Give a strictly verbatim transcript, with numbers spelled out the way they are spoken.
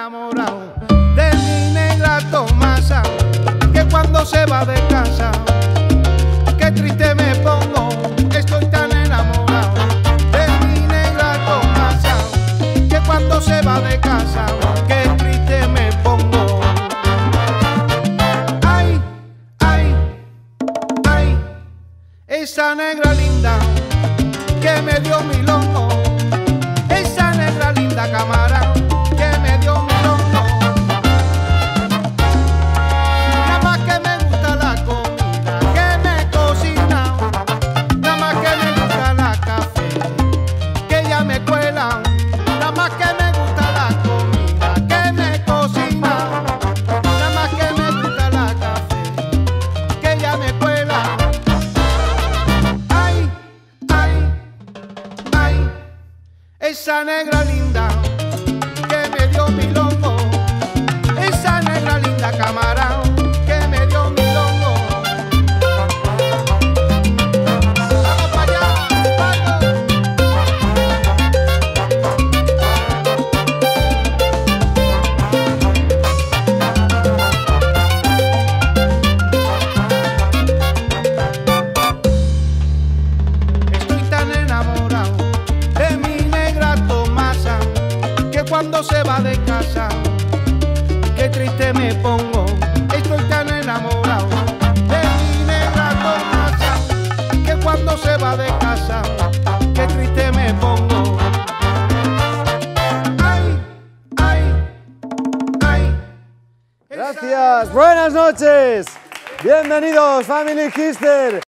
enamorado de mi negra Tomasa, que cuando se va de casa, qué triste me pongo, estoy tan enamorado de mi negra Tomasa, que cuando se va de casa, qué triste me pongo. Ay, ay, ay, esa negra linda que me dio mi longo, esa negra linda cámara que me dio mi longo. Nada más que me gusta la comida que me cocina, nada más que me gusta la café que ella me cuela, nada más que me gusta la comida que me cocina, nada más que me gusta la café que ella me cuela. Ay, ay, ay, esa negra linda que me dio mi longo, esa negra linda cámara que me dio mi longo. Vamos para allá, vamos. Estoy tan enamorado de mi negra Tomasa, que cuando se va de casa, qué triste me pongo. Estoy tan enamorado de mi negra Tomasa, que cuando se va de casa, qué triste me pongo. Ay, ay, ay. Gracias, buenas noches. Bienvenidos, Family Hister.